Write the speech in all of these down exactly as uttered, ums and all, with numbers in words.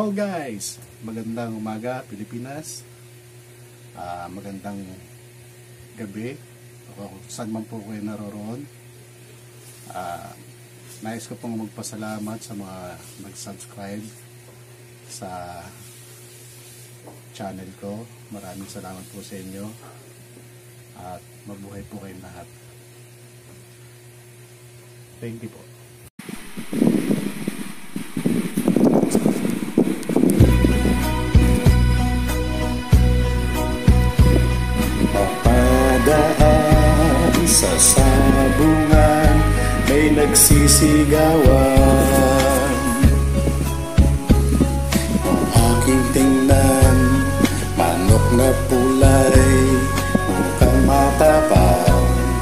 Hello guys! Magandang umaga Pilipinas, uh, magandang gabi o saan man po kayo naroroon. uh, Nais ko pong magpasalamat sa mga nag-subscribe sa channel ko. Maraming salamat po sa inyo at mabuhay po kayong lahat. Thank you po. Sa sabungan may nagsisigawan. Ang aking tingnan, manok na pulay, mukhang matapang.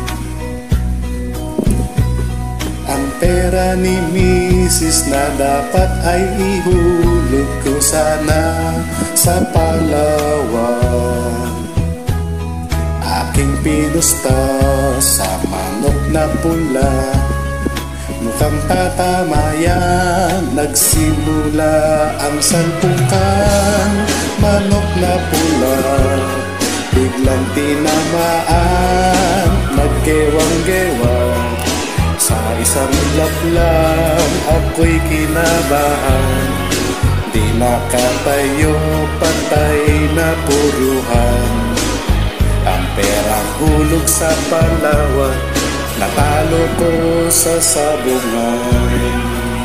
Ang pera ni misis na dapat ay ihulog ko sana sa Palawan. Aking pinusta sa manok na pula, mukhang tatama yan. Nagsimula ang salpukan, manok na pula, biglang tinamaan, nagkewang-gewang. Sa isang ilap lang ako'y kinabahan, di nakatayo, patay na puruhan. Ang perang hulog sa Palawan, natalo ko sa sabungan.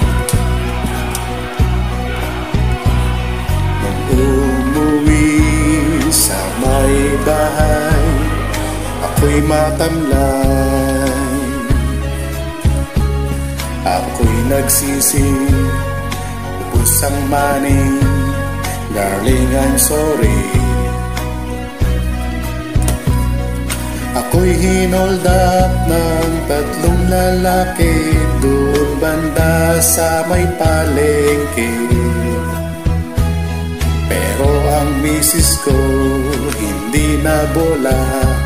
Nung umuwi sa may bahay, ako'y matamlay. Ako'y nagsisi, ubos ang maning, darling I'm sorry. Ako'y hinold up ng tatlong lalaki doon banda sa may palengke. Pero ang misis ko hindi na bola,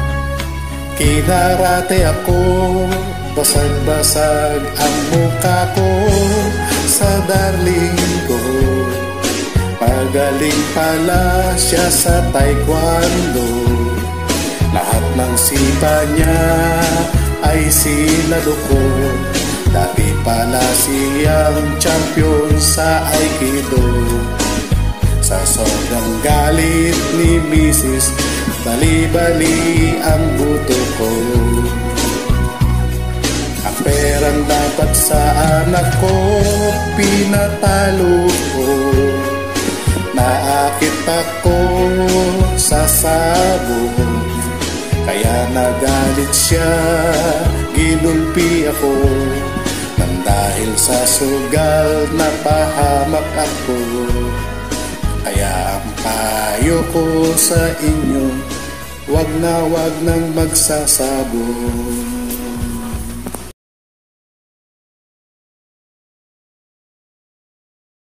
kinarate ako, basag-basag ang mukha ko sa darling ko. Magaling pala siya sa taekwondo, lahat ng sipa niya ay sinalo ko. Dati pala siyang champion sa Aikido. Sa sobrang galit ni misis, bali-bali ang buto ko. Ang perang dapat sa anak ko, pinatalo ko. Naakit ako sa sabong, kaya nagalit siya, ginulpi ako. Nang dahil sa sugal, napahamak ako. Kaya ang payo ko sa inyo, wag na wag nang magsasabong.